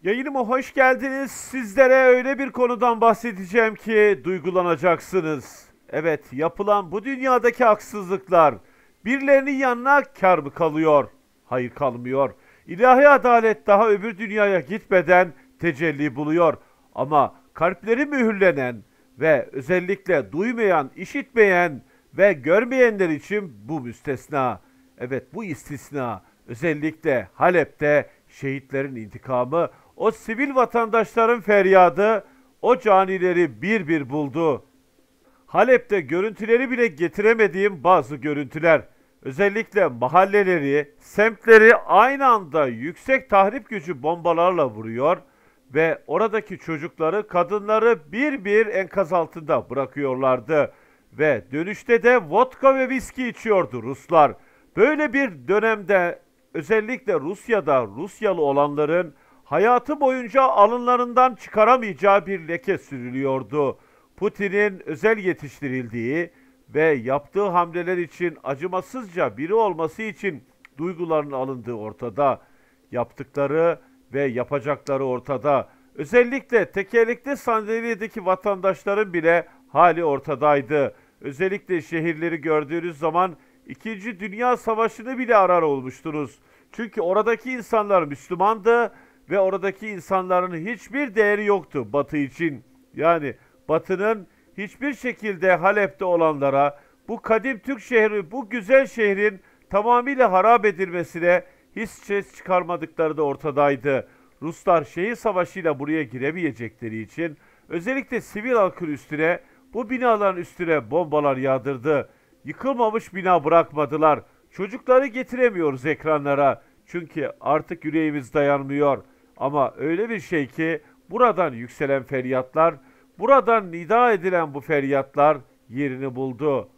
Yayınıma hoş geldiniz. Sizlere öyle bir konudan bahsedeceğim ki duygulanacaksınız. Evet, yapılan bu dünyadaki haksızlıklar birilerinin yanına kâr mı kalıyor? Hayır, kalmıyor. İlahi adalet daha öbür dünyaya gitmeden tecelli buluyor. Ama kalpleri mühürlenen ve özellikle duymayan, işitmeyen ve görmeyenler için bu müstesna. Evet, bu istisna. Özellikle Halep'te şehitlerin intikamı, o sivil vatandaşların feryadı, o canileri bir bir buldu. Halep'te görüntüleri bile getiremediğim bazı görüntüler. Özellikle mahalleleri, semtleri aynı anda yüksek tahrip gücü bombalarla vuruyor ve oradaki çocukları, kadınları bir bir enkaz altında bırakıyorlardı. Ve dönüşte de vodka ve viski içiyordu Ruslar. Böyle bir dönemde özellikle Rusya'da Rusyalı olanların hayatı boyunca alınlarından çıkaramayacağı bir leke sürülüyordu. Putin'in özel yetiştirildiği ve yaptığı hamleler için acımasızca biri olması için duyguların alındığı ortada. Yaptıkları ve yapacakları ortada. Özellikle tekerlekli sandalyedeki vatandaşların bile hali ortadaydı. Özellikle şehirleri gördüğünüz zaman İkinci Dünya Savaşı'nı bile arar olmuştunuz. Çünkü oradaki insanlar Müslümandı ve oradaki insanların hiçbir değeri yoktu Batı için. Yani Batı'nın hiçbir şekilde Halep'te olanlara, bu kadim Türk şehri, bu güzel şehrin tamamıyla harap edilmesine hiç ses çıkarmadıkları da ortadaydı. Ruslar şehir savaşıyla buraya giremeyecekleri için özellikle sivil halkın üstüne, bu binaların üstüne bombalar yağdırdı. Yıkılmamış bina bırakmadılar. Çocukları getiremiyoruz ekranlara. Çünkü artık yüreğimiz dayanmıyor. Ama öyle bir şey ki buradan yükselen feryatlar, buradan nida edilen bu feryatlar yerini buldu.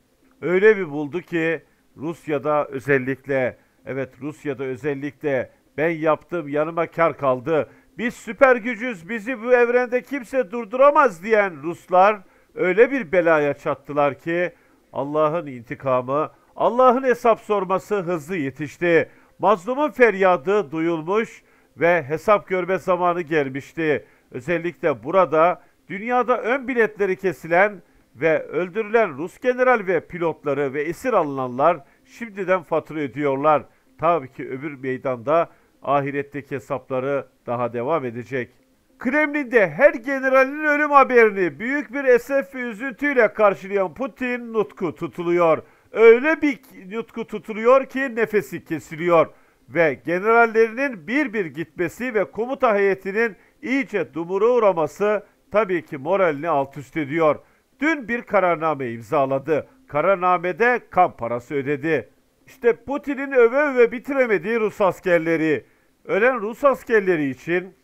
Öyle bir buldu ki Rusya'da özellikle, evet Rusya'da özellikle ben yaptım yanıma kar kaldı. Biz süper gücüz, bizi bu evrende kimse durduramaz diyen Ruslar öyle bir belaya çattılar ki Allah'ın intikamı, Allah'ın hesap sorması hızlı yetişti. Mazlumun feryadı duyulmuş ve hesap görme zamanı gelmişti. Özellikle burada dünyada ön biletleri kesilen ve öldürülen Rus general ve pilotları ve esir alınanlar şimdiden fatura ödüyorlar. Tabii ki öbür meydanda ahiretteki hesapları daha devam edecek. Kremlin'de her generalin ölüm haberini büyük bir esef ve üzüntüyle karşılayan Putin nutku tutuluyor. Öyle bir nutku tutuluyor ki nefesi kesiliyor ve generallerinin bir bir gitmesi ve komuta heyetinin iyice dumura uğraması tabii ki moralini alt üst ediyor. Dün bir kararname imzaladı. Kararnamede kan parası ödedi. İşte Putin'in öve öve bitiremediği Rus askerleri. Ölen Rus askerleri için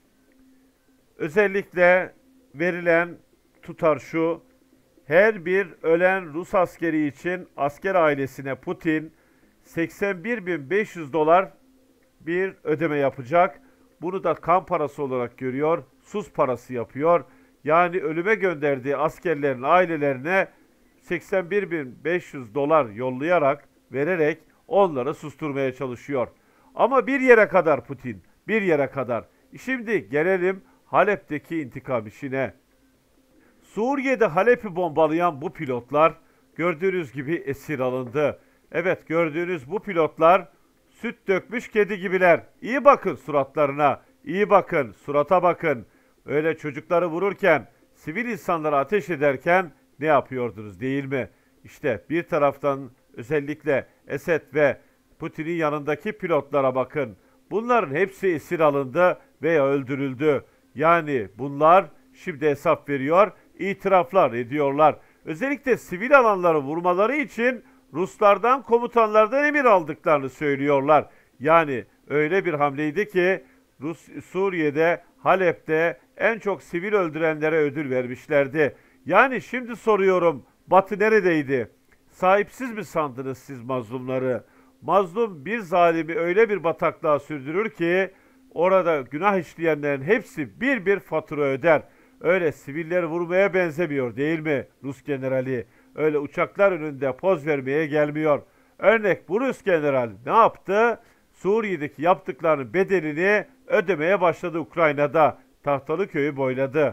özellikle verilen tutar şu: her bir ölen Rus askeri için asker ailesine Putin 81.500 dolar bir ödeme yapacak. Bunu da kan parası olarak görüyor, sus parası yapıyor. Yani ölüme gönderdiği askerlerin ailelerine 81.500 dolar yollayarak, vererek onları susturmaya çalışıyor. Ama bir yere kadar Putin, bir yere kadar. Şimdi gelelim Halep'teki intikam işine. Suriye'de Halep'i bombalayan bu pilotlar gördüğünüz gibi esir alındı. Evet, gördüğünüz bu pilotlar süt dökmüş kedi gibiler. İyi bakın suratlarına, iyi bakın, surata bakın. Öyle çocukları vururken, sivil insanlara ateş ederken ne yapıyordunuz değil mi? İşte bir taraftan özellikle Esed ve Putin'in yanındaki pilotlara bakın. Bunların hepsi esir alındı veya öldürüldü. Yani bunlar şimdi hesap veriyor, itiraflar ediyorlar. Özellikle sivil alanları vurmaları için Ruslardan, komutanlardan emir aldıklarını söylüyorlar. Yani öyle bir hamleydi ki Suriye'de, Halep'te en çok sivil öldürenlere ödül vermişlerdi. Yani şimdi soruyorum, Batı neredeydi? Sahipsiz mi sandınız siz mazlumları? Mazlum bir zalimi öyle bir bataklığa sürdürür ki orada günah işleyenlerin hepsi bir bir fatura öder. Öyle sivilleri vurmaya benzemiyor değil mi Rus generali? Öyle uçaklar önünde poz vermeye gelmiyor. Örnek, bu Rus general ne yaptı? Suriye'deki yaptıklarının bedelini ödemeye başladı Ukrayna'da. Tahtalı köyü boyladı.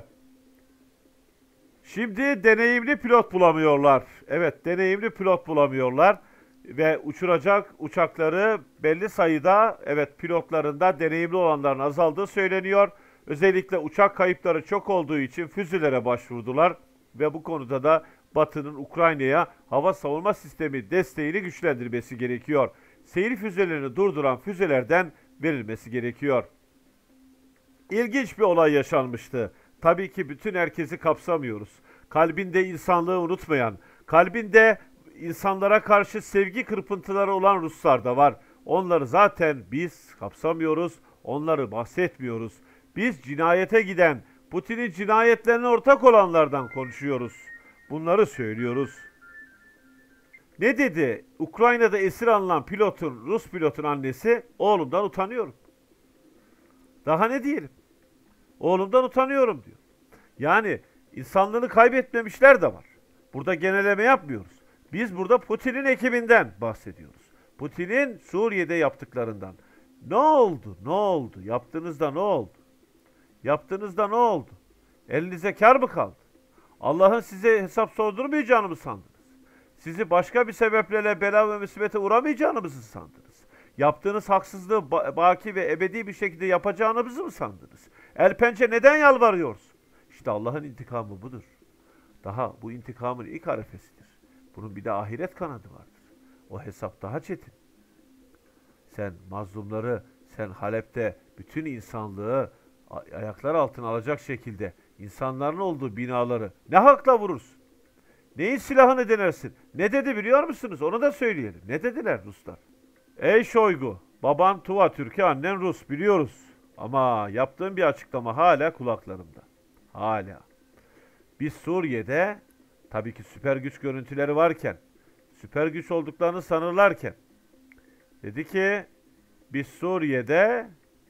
Şimdi deneyimli pilot bulamıyorlar. Evet, deneyimli pilot bulamıyorlar ve uçuracak uçakları belli sayıda, evet, pilotlarında deneyimli olanların azaldığı söyleniyor. Özellikle uçak kayıpları çok olduğu için füzelere başvurdular ve bu konuda da Batı'nın Ukrayna'ya hava savunma sistemi desteğini güçlendirmesi gerekiyor. Seyir füzelerini durduran füzelerden verilmesi gerekiyor. İlginç bir olay yaşanmıştı. Tabii ki bütün herkesi kapsamıyoruz. Kalbinde insanlığı unutmayan, kalbinde insanlara karşı sevgi kırpıntıları olan Ruslar da var. Onları zaten biz kapsamıyoruz, onları bahsetmiyoruz. Biz cinayete giden, Putin'in cinayetlerine ortak olanlardan konuşuyoruz. Bunları söylüyoruz. Ne dedi? Ukrayna'da esir alınan pilotun, Rus pilotun annesi, oğlumdan utanıyorum. Daha ne diyelim? Oğlumdan utanıyorum diyor. Yani insanlığını kaybetmemişler de var. Burada genelleme yapmıyoruz. Biz burada Putin'in ekibinden bahsediyoruz. Putin'in Suriye'de yaptıklarından. Ne oldu? Ne oldu? Yaptığınızda ne oldu? Yaptığınızda ne oldu? Elinize kar mı kaldı? Allah'ın size hesap sordurmayacağını mı sandınız? Sizi başka bir sebeplerle bela ve musibete uğramayacağınızı sandınız? Yaptığınız haksızlığı baki ve ebedi bir şekilde yapacağınızı mı sandınız? El pençe neden yalvarıyoruz? İşte Allah'ın intikamı budur. Daha bu intikamın ilk arefesidir. Bunun bir de ahiret kanadı vardır. O hesap daha çetin. Sen mazlumları, sen Halep'te bütün insanlığı ayaklar altına alacak şekilde insanların olduğu binaları ne hakla vurursun? Neyin silahını denersin? Ne dedi biliyor musunuz? Onu da söyleyelim. Ne dediler Ruslar? Ey Şoygu, baban Tuva Türk'ü, annen Rus biliyoruz. Ama yaptığım bir açıklama hala kulaklarımda. Hala. Biz Suriye'de tabii ki süper güç görüntüleri varken, süper güç olduklarını sanırlarken dedi ki biz Suriye'de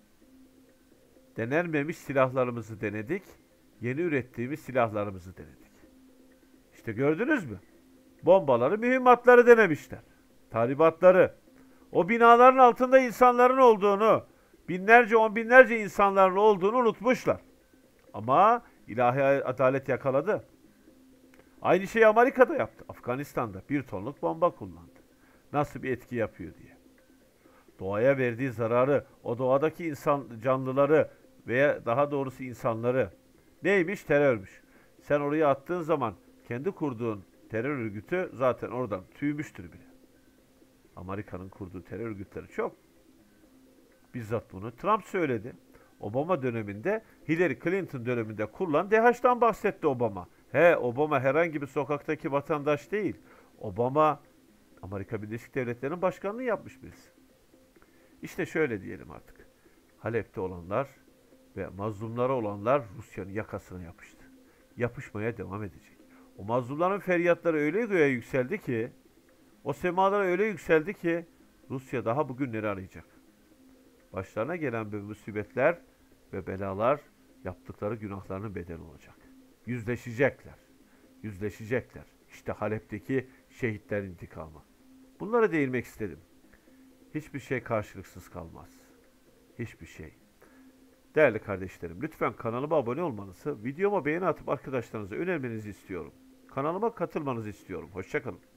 denenmemiş silahlarımızı denedik, yeni ürettiğimiz silahlarımızı denedik. İşte gördünüz mü? Bombaları, mühimmatları denemişler. Tahribatları. O binaların altında insanların olduğunu, binlerce, on binlerce insanların olduğunu unutmuşlar. Ama ilahi adalet yakaladı. Aynı şeyi Amerika'da yaptı. Afganistan'da 1 tonluk bomba kullandı. Nasıl bir etki yapıyor diye. Doğaya verdiği zararı, o doğadaki insan canlıları veya daha doğrusu insanları neymiş? Terörmüş. Sen oraya attığın zaman kendi kurduğun terör örgütü zaten oradan tüymüştür bile. Amerika'nın kurduğu terör örgütleri çok. Bizzat bunu Trump söyledi. Obama döneminde, Hillary Clinton döneminde kurulan DAEŞ'ten bahsetti Obama. Obama herhangi bir sokaktaki vatandaş değil. Obama Amerika Birleşik Devletleri'nin başkanlığı yapmış birisi. İşte şöyle diyelim artık. Halep'te olanlar ve mazlumlara olanlar Rusya'nın yakasına yapıştı. Yapışmaya devam edecek. O mazlumların feryatları öyle göğe yükseldi ki, o semalara öyle yükseldi ki Rusya daha bugünleri arayacak. Başlarına gelen bu musibetler ve belalar yaptıkları günahlarının bedeli olacak. Yüzleşecekler. Yüzleşecekler. İşte Halep'teki şehitler intikamı. Bunlara değinmek istedim. Hiçbir şey karşılıksız kalmaz. Hiçbir şey. Değerli kardeşlerim, lütfen kanalıma abone olmanızı, videoma beğeni atıp arkadaşlarınıza önermenizi istiyorum. Kanalıma katılmanızı istiyorum. Hoşça kalın.